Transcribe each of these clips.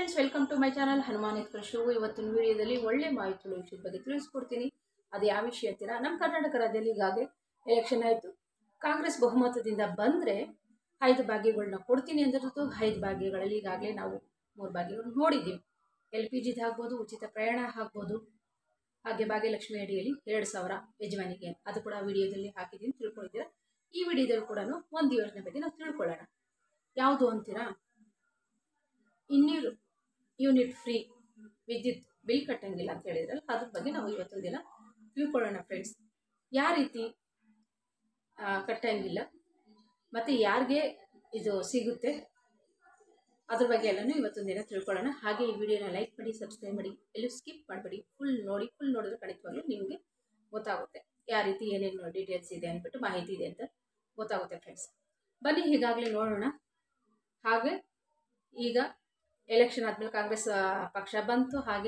Friends, welcome to my channel ಹನುಮಾನಿತ್ ಕೃಷಿ. ಇವತ್ತಿನ ವಿಡಿಯೋದಲ್ಲಿ ಒಳ್ಳೆ ಮಾಹಿತಿಗಳ ವಿಷಯದ ಬಗ್ಗೆ ತಿಳಿಸ್ಕೊಡ್ತೀನಿ. ಅದು ಯಾವ ವಿಷಯ ಅಂತೀರಾ? ನಮ್ಮ ಕರ್ನಾಟಕ ರಾಜ್ಯದಲ್ಲಿ ಈಗಾಗಲೇ ಎಲೆಕ್ಷನ್ ಆಯಿತು. ಕಾಂಗ್ರೆಸ್ ಬಹುಮತದಿಂದ ಬಂದರೆ 5 ಭಾಗ್ಯಗಳನ್ನ ಕೊಡ್ತೀನಿ ಅಂದಿರೋದು. 5 ಭಾಗ್ಯಗಳಲ್ಲಿ ಈಗಾಗಲೇ ನಾವು 3 ಭಾಗ್ಯಗಳು ನೋಡಿದ್ದೀವಿ. LPG ಆಗ್ಬೋದು, ಉಚಿತ ಪ್ರಯಾಣ ಆಗ್ಬೋದು, ಹಾಗೆ ಭಾಗ್ಯಲಕ್ಷ್ಮಿ ಅಡಿಯಲ್ಲಿ 2,000 ಯಜಮಾನಿಗೆ, ಅದು ಕೂಡ ವಿಡಿಯೋದಲ್ಲಿ ಹಾಕಿದ್ದೀನಿ, ತಿಳ್ಕೊಂಡಿದ್ದೀರಾ. ಈ ವಿಡಿಯೋದಲ್ಲಿ ಕೂಡ ಒಂದು ಯೋಜನೆ ಬಗ್ಗೆ ನಾವು ತಿಳ್ಕೊಳ್ಳೋಣ. ಯಾವುದು ಅಂತೀರಾ? 200 ಯೂನಿಟ್ ಫ್ರೀ ವಿದ್ಯುತ್ ಬಿಲ್ ಕಟ್ಟಂಗಿಲ್ಲ ಅಂತ ಹೇಳಿದ್ರಲ್ಲ, ಅದ್ರ ಬಗ್ಗೆ ನಾವು ಇವತ್ತೊಂದು ದಿನ ತಿಳ್ಕೊಳ್ಳೋಣ ಫ್ರೆಂಡ್ಸ್. ಯಾವ ರೀತಿ ಕಟ್ಟಂಗಿಲ್ಲ ಮತ್ತು ಯಾರಿಗೆ ಇದು ಸಿಗುತ್ತೆ ಅದ್ರ ಬಗ್ಗೆ ಎಲ್ಲನೂ ಇವತ್ತೊಂದು ದಿನ ತಿಳ್ಕೊಳ್ಳೋಣ. ಹಾಗೆ ಈ ವಿಡಿಯೋನ ಲೈಕ್ ಮಾಡಿ, ಸಬ್ಸ್ಕ್ರೈಬ್ ಮಾಡಿ, ಎಲ್ಲೂ ಸ್ಕಿಪ್ ಮಾಡಬೇಡಿ. ಫುಲ್ ನೋಡಿದ್ರೆ ಖಂಡಿತವಾಗ್ಲೂ ನಿಮಗೆ ಗೊತ್ತಾಗುತ್ತೆ ಯಾವ ರೀತಿ ಏನೇನು ಡೀಟೇಲ್ಸ್ ಇದೆ ಅಂದ್ಬಿಟ್ಟು, ಮಾಹಿತಿ ಇದೆ ಅಂತ ಗೊತ್ತಾಗುತ್ತೆ ಫ್ರೆಂಡ್ಸ್. ಬನ್ನಿ ಈಗಾಗಲೇ ನೋಡೋಣ. ಹಾಗೆ ಈಗ ಎಲೆಕ್ಷನ್ ಆದಮೇಲೆ ಕಾಂಗ್ರೆಸ್ ಪಕ್ಷ ಬಂತು. ಹಾಗೆ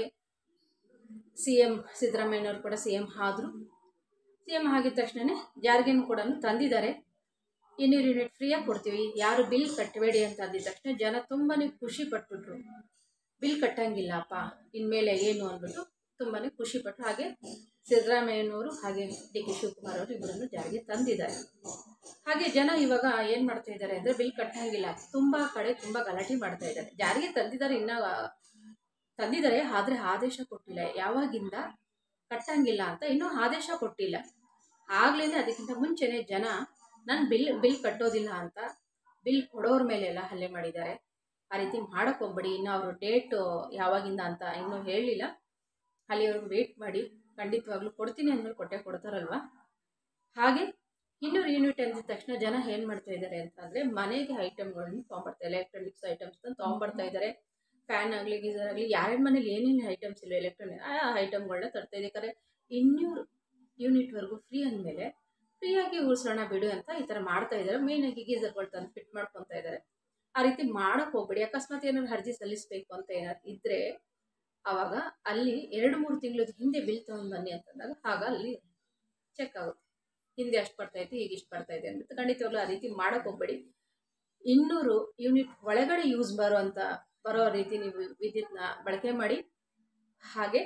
CM ಸಿದ್ದರಾಮಯ್ಯನವರು ಕೂಡ CM ಆದರು. CM ಆಗಿದ ತಕ್ಷಣ ಜಾರಿಗೆನೂ ಕೂಡ ತಂದಿದ್ದಾರೆ. 200 ಯೂನಿಟ್ ಫ್ರೀಯಾಗಿ ಕೊಡ್ತೀವಿ, ಯಾರು ಬಿಲ್ ಕಟ್ಟಬೇಡಿ ಅಂತ ಅಂದಿದ ತಕ್ಷಣ ಜನ ತುಂಬಾ ಖುಷಿ ಪಟ್ಬಿಟ್ರು. ಬಿಲ್ ಕಟ್ಟಂಗಿಲ್ಲಪ್ಪ ಇನ್ಮೇಲೆ ಏನು ಅಂದ್ಬಿಟ್ಟು ತುಂಬಾ ಖುಷಿಪಟ್ಟರು. ಹಾಗೆ ಸಿದ್ದರಾಮಯ್ಯನವರು ಹಾಗೆ DK ಶಿವಕುಮಾರ್ ಅವರು ಇಬ್ಬರನ್ನು ಜಾರಿಗೆ ತಂದಿದ್ದಾರೆ. ಹಾಗೆ ಜನ ಇವಾಗ ಏನು ಮಾಡ್ತಾ ಇದ್ದಾರೆ ಅಂದರೆ, ಬಿಲ್ ಕಟ್ಟಂಗಿಲ್ಲ, ತುಂಬ ಕಡೆ ತುಂಬ ಗಲಾಟೆ ಮಾಡ್ತಾ ಇದ್ದಾರೆ. ಜಾರಿಗೆ ತಂದಿದ್ದಾರೆ, ತಂದಿದ್ದಾರೆ, ಆದರೆ ಆದೇಶ ಕೊಟ್ಟಿಲ್ಲ. ಯಾವಾಗಿಂದ ಕಟ್ಟಂಗಿಲ್ಲ ಅಂತ ಇನ್ನೂ ಆದೇಶ ಕೊಟ್ಟಿಲ್ಲ. ಆಗ್ಲೇ ಅದಕ್ಕಿಂತ ಮುಂಚೆನೇ ಜನ ನಾನು ಬಿಲ್ ಕಟ್ಟೋದಿಲ್ಲ ಅಂತ ಬಿಲ್ ಕೊಡೋರ ಮೇಲೆಲ್ಲ ಹಲ್ಲೆ ಮಾಡಿದ್ದಾರೆ. ಆ ರೀತಿ ಮಾಡೋಕ್ಕೆ ಹೋಗ್ಬೇಡಿ. ಇನ್ನು ಅವರು ಡೇಟ್ ಯಾವಾಗಿಂದ ಅಂತ ಇನ್ನೂ ಹೇಳಲಿಲ್ಲ. ಅಲ್ಲಿವರೆಗೂ ವೇಟ್ ಮಾಡಿ, ಖಂಡಿತವಾಗ್ಲೂ ಕೊಡ್ತೀನಿ ಅಂದಮೇಲೆ ಕೊಟ್ಟೆ ಕೊಡ್ತಾರಲ್ವ. ಹಾಗೆ 200 ಯೂನಿಟ್ ಅಂದಿದ ತಕ್ಷಣ ಜನ ಏನು ಮಾಡ್ತಾ ಇದ್ದಾರೆ ಅಂತಂದರೆ, ಮನೆಗೆ ಐಟಮ್ಗಳನ್ನ ತೊಗೊಂಬರ್ತಾ, ಎಲೆಕ್ಟ್ರಾನಿಕ್ಸ್ ಐಟಮ್ಸ್ ತೊಗೊಂಬರ್ತಾ ಇದ್ದಾರೆ. ಫ್ಯಾನ್ ಆಗಲಿ, ಗೀಸರ್ ಆಗಲಿ, ಯಾರ್ಯಾರ ಮನೇಲಿ ಏನೇನು ಐಟಮ್ಸ್ ಇಲ್ಲ ಎಲೆಕ್ಟ್ರಾನಿಕ್ ಆ ಐಟಮ್ಗಳನ್ನ ತರ್ತಾ ಇದ್ದಾರೆ. 200 ಯೂನಿಟ್ವರೆಗೂ ಫ್ರೀ ಅಂದಮೇಲೆ ಫ್ರೀಯಾಗಿ ಉಳಿಸೋಣ ಬಿಡು ಅಂತ ಈ ಥರ ಮಾಡ್ತಾ ಇದ್ದಾರೆ. ಮೇಯ್ನಾಗಿ ಗೀಸರ್ಗಳು ತಂದು ಫಿಟ್ ಮಾಡ್ಕೊತಾ ಇದ್ದಾರೆ. ಆ ರೀತಿ ಮಾಡೋಕ್ಕೆ ಹೋಗ್ಬೇಡಿ. ಅಕಸ್ಮಾತ್ ಏನಾದ್ರು ಅರ್ಜಿ ಸಲ್ಲಿಸಬೇಕು ಅಂತ ಏನಾದ್ರು ಇದ್ದರೆ ಆವಾಗ ಅಲ್ಲಿ 2-3 ತಿಂಗಳ ಹಿಂದೆ ಬಿಲ್ ತೊಗೊಂಡು ಬನ್ನಿ ಅಂತಂದಾಗ ಆಗ ಅಲ್ಲಿ ಚೆಕ್ ಆಗುತ್ತೆ, ಹಿಂದೆ ಅಷ್ಟು ಬರ್ತಾಯಿತ್ತು, ಈಗ ಇಷ್ಟು ಬರ್ತಾಯಿದೆ ಅಂದ್ಬಿಟ್ಟು. ಖಂಡಿತವಾಗ್ಲೂ ಆ ರೀತಿ ಮಾಡೋಕ್ಕೆ ಹೋಗ್ಬೇಡಿ. 200 ಯೂನಿಟ್ ಒಳಗಡೆ ಯೂಸ್ ಬರೋ ರೀತಿ ನೀವು ವಿದ್ಯುತ್ನ ಬಳಕೆ ಮಾಡಿ. ಹಾಗೆ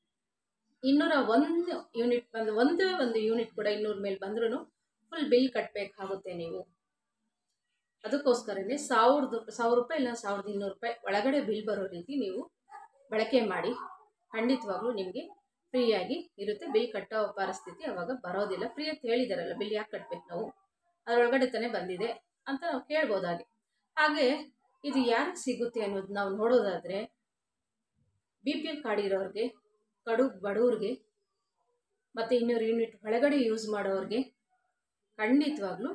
201 ಯೂನಿಟ್ ಬಂದು ಒಂದು ಯೂನಿಟ್ ಕೂಡ 200 ಮೇಲೆ ಬಂದ್ರೂ ಫುಲ್ ಬಿಲ್ ಕಟ್ಟಬೇಕಾಗುತ್ತೆ ನೀವು. ಅದಕ್ಕೋಸ್ಕರನೇ 1,000 ರೂಪಾಯಿ ಇಲ್ಲ 1,200 ರೂಪಾಯಿ ಒಳಗಡೆ ಬಿಲ್ ಬರೋ ರೀತಿ ನೀವು ಬಳಕೆ ಮಾಡಿ. ಖಂಡಿತವಾಗ್ಲೂ ನಿಮಗೆ ಫ್ರೀಯಾಗಿ ಇರುತ್ತೆ. ಬಿಲ್ ಕಟ್ಟೋ ಪರಿಸ್ಥಿತಿ ಅವಾಗ ಬರೋದಿಲ್ಲ. ಫ್ರೀ ಅಂತ ಹೇಳಿದಾರಲ್ಲ, ಬಿಲ್ ಯಾಕೆ ಕಟ್ಟಬೇಕು ನಾವು, ಅದರೊಳಗಡೆ ತಾನೇ ಬಂದಿದೆ ಅಂತ ನಾವು ಕೇಳ್ಬೋದಾಗಿ. ಹಾಗೆ ಇದು ಯಾರಿಗೆ ಸಿಗುತ್ತೆ ಅನ್ನೋದು ನಾವು ನೋಡೋದಾದರೆ, BPL ಕಾರ್ಡ್ ಇರೋರಿಗೆ, ಕಡು ಬಡವ್ರಿಗೆ ಮತ್ತು 200 ಯೂನಿಟ್ ಒಳಗಡೆ ಯೂಸ್ ಮಾಡೋರಿಗೆ ಖಂಡಿತವಾಗ್ಲೂ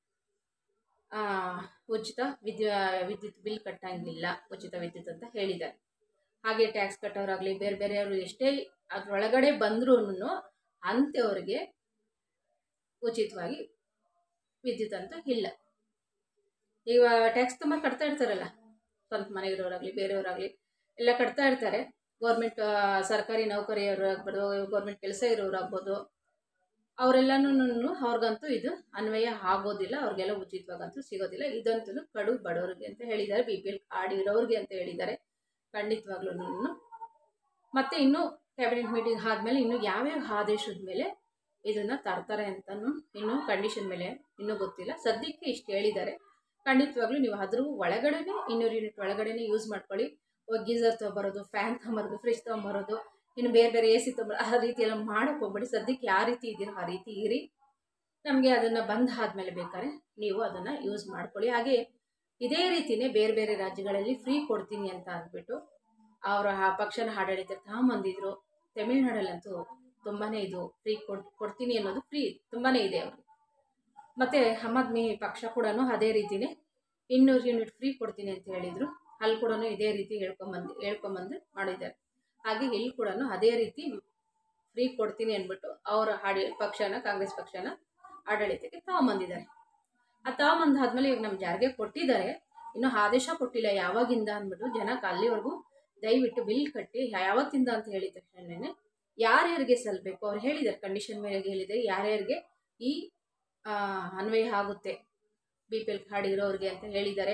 ಉಚಿತ ವಿದ್ಯುತ್ ಬಿಲ್ ಕಟ್ಟಂಗಿಲ್ಲ, ಉಚಿತ ವಿದ್ಯುತ್ ಅಂತ ಹೇಳಿದ್ದಾರೆ. ಹಾಗೆ ಟ್ಯಾಕ್ಸ್ ಕಟ್ಟೋರಾಗಲಿ, ಬೇರೆಯವರು ಎಷ್ಟೇ ಅದರೊಳಗಡೆ ಬಂದ್ರೂ ಅಂಥವ್ರಿಗೆ ಉಚಿತವಾಗಿ ವಿದ್ಯುತ್ ಅಂತ ಇಲ್ಲ. ಈಗ ಟ್ಯಾಕ್ಸ್ ತುಂಬ ಕಟ್ತಾ ಇರ್ತಾರಲ್ಲ, ಸ್ವಂತ ಮನೆಗಿರೋರಾಗಲಿ ಬೇರೆಯವರಾಗಲಿ ಎಲ್ಲ ಕಟ್ತಾ ಇರ್ತಾರೆ. ಗೌರ್ಮೆಂಟ್ ಸರ್ಕಾರಿ ನೌಕರಿಯವರು ಆಗ್ಬೋದು, ಗೌರ್ಮೆಂಟ್ ಕೆಲಸ ಇರೋರಾಗ್ಬೋದು, ಅವರೆಲ್ಲನೂ ಅವ್ರಿಗಂತೂ ಇದು ಅನ್ವಯ ಆಗೋದಿಲ್ಲ. ಅವ್ರಿಗೆಲ್ಲ ಉಚಿತವಾಗಂತೂ ಸಿಗೋದಿಲ್ಲ. ಇದಂತೂ ಕಡು ಬಡವರಿಗೆ ಅಂತ ಹೇಳಿದ್ದಾರೆ, BPL ಕಾರ್ಡ್ ಇರೋರಿಗೆ ಅಂತ ಹೇಳಿದ್ದಾರೆ. ಖಂಡಿತವಾಗ್ಲೂ ಮತ್ತು ಇನ್ನೂ ಕ್ಯಾಬಿನೆಟ್ ಮೀಟಿಂಗ್ ಆದಮೇಲೆ ಇನ್ನೂ ಯಾವ್ಯಾವ ಆದೇಶದ ಮೇಲೆ ಇದನ್ನು ತರ್ತಾರೆ ಅಂತಲೂ ಇನ್ನೂ ಕಂಡೀಷನ್ ಮೇಲೆ ಇನ್ನೂ ಗೊತ್ತಿಲ್ಲ. ಸದ್ಯಕ್ಕೆ ಇಷ್ಟು ಹೇಳಿದ್ದಾರೆ. ಖಂಡಿತವಾಗ್ಲೂ ನೀವು ಅದ್ರ ಒಳಗಡೆ 200 ಯೂನಿಟ್ ಒಳಗಡೆ ಯೂಸ್ ಮಾಡ್ಕೊಳ್ಳಿ. ಗೀಸರ್ ತೊಗೊಂಬರೋದು, ಫ್ಯಾನ್ ತೊಗೊಂಬರೋದು, ಫ್ರಿಜ್ ತೊಗೊಂಬರೋದು, ಇನ್ನು ಬೇರೆ AC ತೊಗೊಂಬರೋದು, ಆ ರೀತಿ ಎಲ್ಲ ಮಾಡೋಕ್ಕೆ ಹೋಗ್ಬೇಡಿ. ಸದ್ಯಕ್ಕೆ ಯಾವ ರೀತಿ ಇದ್ದೀರೋ ಆ ರೀತಿ ಇರಿ. ನಮಗೆ ಅದನ್ನು ಬಂದ್ ಆದಮೇಲೆ ಬೇಕಾದ್ರೆ ನೀವು ಅದನ್ನು ಯೂಸ್ ಮಾಡ್ಕೊಳ್ಳಿ. ಹಾಗೆ ಇದೇ ರೀತಿಯೇ ಬೇರೆ ರಾಜ್ಯಗಳಲ್ಲಿ ಫ್ರೀ ಕೊಡ್ತೀನಿ ಅಂತ ಅಂದ್ಬಿಟ್ಟು ಅವರ ಪಕ್ಷನ ಆಡಳಿತ ತಗೊಂಬಂದಿದ್ರು. ತಮಿಳ್ನಾಡಲ್ಲಂತೂ ತುಂಬಾ ಇದು ಫ್ರೀ ಕೊಡ್ತೀನಿ ಅನ್ನೋದು ಫ್ರೀ ತುಂಬಾ ಇದೆ ಅವ್ರಿಗೆ. ಮತ್ತು ಆಮ್ ಆದ್ಮಿ ಪಕ್ಷ ಕೂಡ ಅದೇ ರೀತಿಯೇ 200 ಯೂನಿಟ್ ಫ್ರೀ ಕೊಡ್ತೀನಿ ಅಂತ ಹೇಳಿದರು. ಅಲ್ಲಿ ಕೂಡ ಇದೇ ರೀತಿ ಹೇಳ್ಕೊಂಬಂದು ಮಾಡಿದ್ದಾರೆ. ಹಾಗೆ ಇಲ್ಲಿ ಕೂಡ ಅದೇ ರೀತಿ ಫ್ರೀ ಕೊಡ್ತೀನಿ ಅಂದ್ಬಿಟ್ಟು ಅವರ ಕಾಂಗ್ರೆಸ್ ಪಕ್ಷನ ಆಡಳಿತಕ್ಕೆ ತಗೊಂಬಂದಿದ್ದಾರೆ. ಆ ತಗೊಂಬಂದಾದ್ಮೇಲೆ ಈಗ ನಮ್ಮ ಜಾರಿಗೆ ಕೊಟ್ಟಿದ್ದಾರೆ, ಇನ್ನೂ ಆದೇಶ ಕೊಟ್ಟಿಲ್ಲ ಯಾವಾಗಿಂದ ಅಂದ್ಬಿಟ್ಟು. ಜನಕ್ಕೆ ಅಲ್ಲಿವರೆಗೂ ದಯವಿಟ್ಟು ಬಿಲ್ ಕಟ್ಟಿ. ಯಾವತ್ತಿಂದ ಅಂತ ಹೇಳಿದ ತಕ್ಷಣವೇ ಯಾರ್ಯಾರಿಗೆ ಸಲ್ಲಬೇಕು ಅವ್ರು ಹೇಳಿದ್ದಾರೆ, ಕಂಡೀಷನ್ ಮೇಲೆ ಹೇಳಿದ್ದಾರೆ ಯಾರ್ಯಾರಿಗೆ ಈ ಅನ್ವಯ ಆಗುತ್ತೆ BPL ಕಾರ್ಡ್ ಇರೋರಿಗೆ ಅಂತ ಹೇಳಿದ್ದಾರೆ.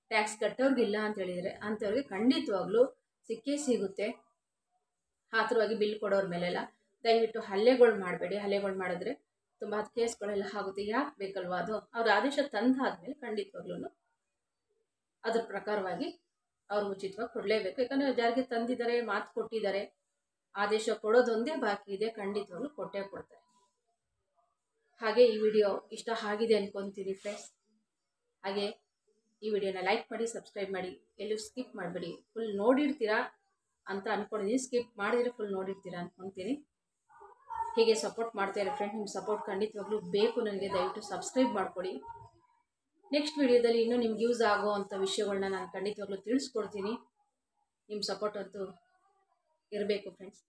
ಟ್ಯಾಕ್ಸ್ ಕಟ್ಟೋರ್ಗಿಲ್ಲ ಅಂತ ಹೇಳಿದರೆ ಅಂಥವ್ರಿಗೆ ಖಂಡಿತವಾಗ್ಲೂ ಸಿಕ್ಕೇ ಸಿಗುತ್ತೆ. ಆತುರವಾಗಿ ಬಿಲ್ ಕೊಡೋರ ಮೇಲೆಲ್ಲ ದಯವಿಟ್ಟು ಹಲ್ಲೆಗಳು ಮಾಡಬೇಡಿ. ಹಲ್ಲೆಗಳು ಮಾಡಿದ್ರೆ ತುಂಬ ಕೇಸ್ಗಳೆಲ್ಲ ಆಗುತ್ತೆ. ಯಾಕೆ ಬೇಕಲ್ವಾ ಅದು? ಅವ್ರ ಆದೇಶ ತಂದಾದ್ಮೇಲೆ ಖಂಡಿತವಾಗ್ಲೂ ಅದ್ರ ಪ್ರಕಾರವಾಗಿ ಅವ್ರು ಉಚಿತವಾಗಿ ಕೊಡಲೇಬೇಕು. ಯಾಕಂದರೆ ಜಾರಿಗೆ ತಂದಿದ್ದಾರೆ, ಮಾತು ಕೊಟ್ಟಿದ್ದಾರೆ, ಆದೇಶ ಕೊಡೋದೊಂದೇ ಬಾಕಿ ಇದೆ. ಖಂಡಿತವಾಗ್ಲೂ ಕೊಟ್ಟೇ ಕೊಡ್ತಾರೆ. ಹಾಗೆ ಈ ವಿಡಿಯೋ ಇಷ್ಟ ಆಗಿದೆ ಅನ್ಕೊತೀನಿ ಫ್ರೆಂಡ್ಸ್. ಹಾಗೆ ಈ ವಿಡಿಯೋನ ಲೈಕ್ ಮಾಡಿ, ಸಬ್ಸ್ಕ್ರೈಬ್ ಮಾಡಿ, ಎಲ್ಲೂ ಸ್ಕಿಪ್ ಮಾಡಬೇಡಿ. ಫುಲ್ ನೋಡಿರ್ತೀರಾ ಅಂತ ಅಂದ್ಕೊಂಡಿದ್ದೀನಿ. ಸ್ಕಿಪ್ ಮಾಡಿದರೆ ಫುಲ್ ನೋಡಿರ್ತೀರಾ ಅಂದ್ಕೊತೀನಿ. ಹೀಗೆ ಸಪೋರ್ಟ್ ಮಾಡ್ತಾ ಇರೋ ಫ್ರೆಂಡ್, ನಿಮ್ಮ ಸಪೋರ್ಟ್ ಖಂಡಿತವಾಗ್ಲೂ ಬೇಕು ನನಗೆ. ದಯವಿಟ್ಟು ಸಬ್ಸ್ಕ್ರೈಬ್ ಮಾಡ್ಕೊಳ್ಳಿ. ನೆಕ್ಸ್ಟ್ ವಿಡಿಯೋದಲ್ಲಿ ಇನ್ನೂ ನಿಮ್ಗೆ ಯೂಸ್ ಆಗೋ ಅಂಥ ವಿಷಯಗಳನ್ನ ನಾನು ಖಂಡಿತವಾಗ್ಲೂ ತಿಳಿಸ್ಕೊಡ್ತೀನಿ. ನಿಮ್ಮ ಸಪೋರ್ಟ್ ಅಂತೂ ಇರಬೇಕು ಫ್ರೆಂಡ್ಸ್.